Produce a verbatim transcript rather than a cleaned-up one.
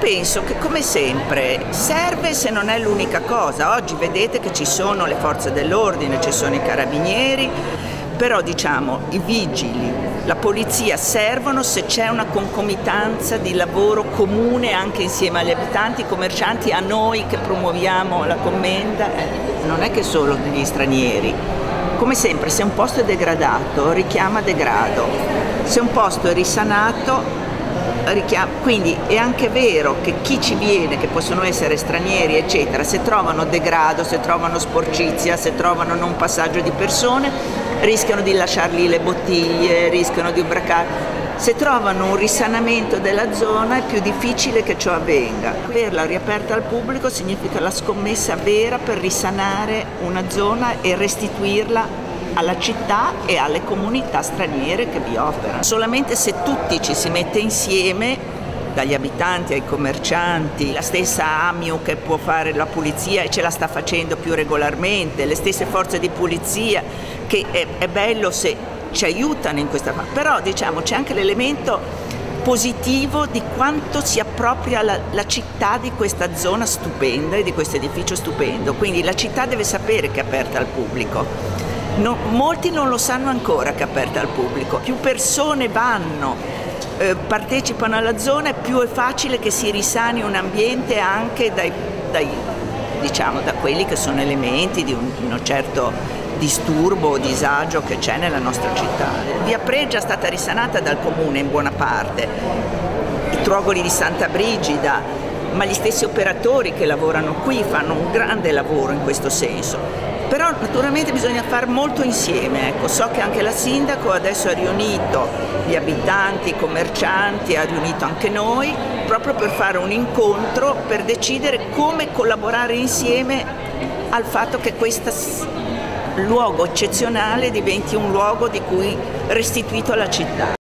penso che, come sempre, serve se non è l'unica cosa. Oggi vedete che ci sono le forze dell'ordine, ci sono i carabinieri, però diciamo i vigili, la polizia servono se c'è una concomitanza di lavoro comune anche insieme agli abitanti, ai commercianti, a noi che promuoviamo la commenda. Non è che solo degli stranieri. Come sempre, se un posto è degradato richiama degrado, se un posto è risanato richiama. Quindi è anche vero che chi ci viene, che possono essere stranieri eccetera, se trovano degrado, se trovano sporcizia, se trovano non passaggio di persone, rischiano di lasciargli le bottiglie, rischiano di ubriacare. Se trovano un risanamento della zona è più difficile che ciò avvenga. Averla riaperta al pubblico significa la scommessa vera per risanare una zona e restituirla alla città e alle comunità straniere che vi operano. Solamente se tutti ci si mette insieme, dagli abitanti ai commercianti, la stessa A M I U che può fare la pulizia e ce la sta facendo più regolarmente, le stesse forze di polizia, che è, è bello se ci aiutano in questa fase, però diciamo c'è anche l'elemento positivo di quanto si appropria la, la città di questa zona stupenda e di questo edificio stupendo, quindi la città deve sapere che è aperta al pubblico. No, molti non lo sanno ancora che è aperta al pubblico, più persone vanno, eh, partecipano alla zona, più è facile che si risani un ambiente anche dai, dai, diciamo, da quelli che sono elementi di un, di un certo disturbo o disagio che c'è nella nostra città. Via Pregia è stata risanata dal comune in buona parte, i Truogoli di Santa Brigida, ma gli stessi operatori che lavorano qui fanno un grande lavoro in questo senso. Però naturalmente bisogna fare molto insieme, ecco. So che anche la Sindaco adesso ha riunito gli abitanti, i commercianti, ha riunito anche noi, proprio per fare un incontro, per decidere come collaborare insieme al fatto che questo luogo eccezionale diventi un luogo di cui restituito alla città.